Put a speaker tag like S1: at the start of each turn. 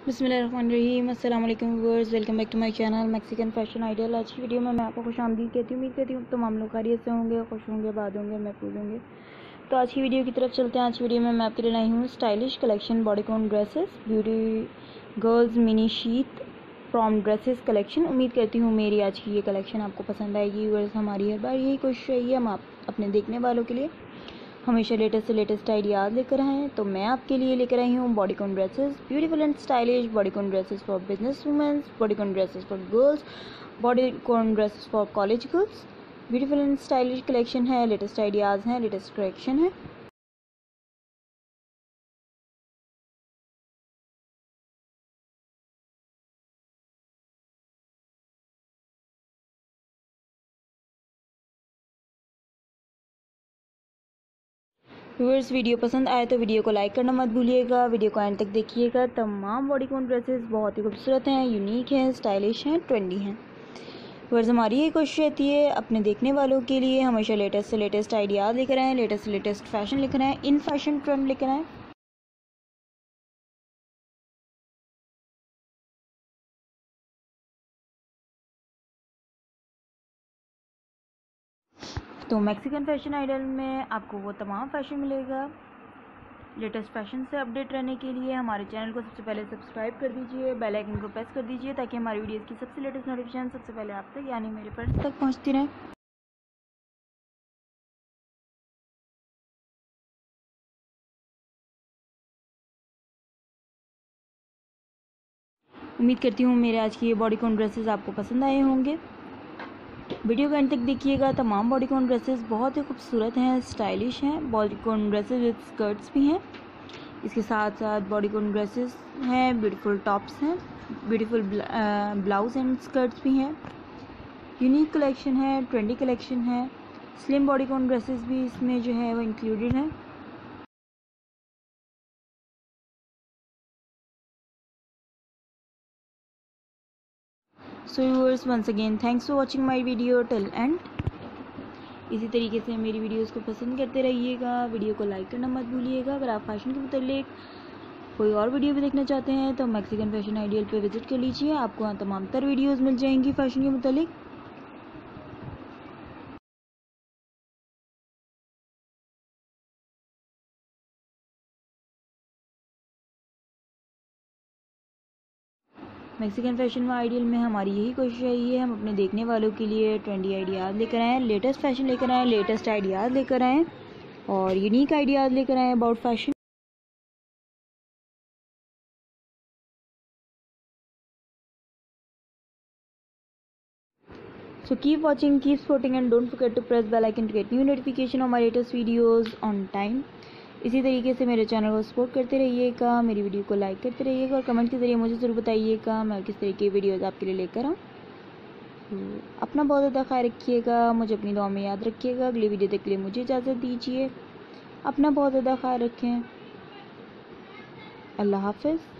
S1: बिस्मिल्लाहिर्रहमानिर्रहीम। अस्सलाम वालेकुम viewers, welcome back to my channel Mexican fashion ideal. आज की वीडियो में मैं आपको खुशामदीद कहती हूँ। उम्मीद करती हूँ तमाम लोग खैरियत से होंगे, खुश होंगे, आबाद होंगे, महफूज होंगे। तो आज की वीडियो की तरफ चलते हैं। आज की वीडियो में मैं आपके लिए लाई हूँ stylish collection bodycon dresses, beauty girls mini sheath prom dresses collection. उम्मीद करती हूँ मेरी आज की ये कलेक्शन आपको पसंद आएगी। व्यूअर्स, हमारी हर बार यही कोशिश रही है हम आप अपने देखने वालों के लिए हमेशा लेटेस्ट से लेटेस्ट आइडियाज़ लेकर आए हैं। तो मैं आपके लिए लेकर आई हूँ bodycon dresses, beautiful and stylish bodycon dresses for business women's, bodycon dresses for girls, bodycon dresses for college girls. Beautiful and stylish collection है, लेटेस्ट आइडियाज़ हैं, लेटेस्ट कलेक्शन है। व्यूअर्स, वीडियो पसंद आए तो वीडियो को लाइक करना मत भूलिएगा, वीडियो को एंड तक देखिएगा। तमाम बॉडीकॉन ड्रेसेस बहुत ही खूबसूरत हैं, यूनिक हैं, स्टाइलिश हैं, ट्रेंडी हैं। व्यूअर्स, हमारी ये कोशिश रहती है अपने देखने वालों के लिए हमेशा लेटेस्ट से लेटेस्ट आइडियाज़ लेकर आएँ, लेटेस्ट से लेटेस्ट फैशन लेकर आएँ, इन फैशन ट्रेंड लेकर आएँ। तो मैक्सिकन फैशन आइडल में आपको वो तमाम फैशन मिलेगा। लेटेस्ट फैशन से अपडेट रहने के लिए हमारे चैनल को सबसे पहले सब्सक्राइब कर दीजिए, बेल आइकन को प्रेस कर दीजिए ताकि हमारी वीडियोस की सबसे लेटेस्ट नोटिफिकेशन सबसे पहले आप तक यानी मेरे फ्रेंड्स तक पहुंचती रहे। उम्मीद करती हूँ मेरे आज की ये बॉडीकॉन ड्रेसेस आपको पसंद आए होंगे। वीडियो को एंड तक देखिएगा। तमाम बॉडीकॉन ड्रेसेस बहुत ही खूबसूरत हैं, स्टाइलिश हैं। बॉडीकॉन ड्रेसेस विद स्कर्ट्स भी हैं, इसके साथ साथ बॉडीकॉन ड्रेसेस हैं, ब्यूटीफुल टॉप्स हैं, ब्यूटीफुल ब्लाउज एंड स्कर्ट्स भी हैं। यूनिक कलेक्शन है, ट्रेंडी कलेक्शन है। स्लिम बॉडीकॉन ड्रेसेस भी इसमें जो है वो इंक्लूडेड है। So viewers, once again thanks for watching my video till end. इसी तरीके से मेरी वीडियोस को पसंद करते रहिएगा, वीडियो को लाइक करना मत भूलिएगा। अगर आप फैशन के मुतालिक कोई और वीडियो भी देखना चाहते हैं तो मैक्सिकन फैशन आइडियल पे विजिट कर लीजिए, आपको वहाँ तमाम तर वीडियोस मिल जाएंगी फैशन के मुतालिक। मैक्सिकन फैशन व आइडियल में हमारी यही कोशिश रही है हम अपने देखने वालों के लिए ट्रेंडी आइडियाज़ लेकर आएँ, लेटेस्ट फैशन लेकर आएँ, लेटेस्ट आइडियाज़ लेकर आएँ और यूनिक आइडियाज़ लेकर आएँ about fashion. So keep watching, keep supporting and don't forget to press bell icon to get new notification of my latest videos on time। इसी तरीके से मेरे चैनल को सपोर्ट करते रहिएगा, मेरी वीडियो को लाइक करते रहिएगा और कमेंट के ज़रिए मुझे ज़रूर बताइएगा मैं किस तरीके की वीडियोज़ आपके लिए लेकर आऊँ। अपना बहुत ज़्यादा ख्याल रखिएगा, मुझे अपनी दुआ में याद रखिएगा। अगली वीडियो तक के लिए मुझे इजाज़त दीजिए। अपना बहुत ज़्यादा ख्याल रखें। अल्लाह हाफ़िज़।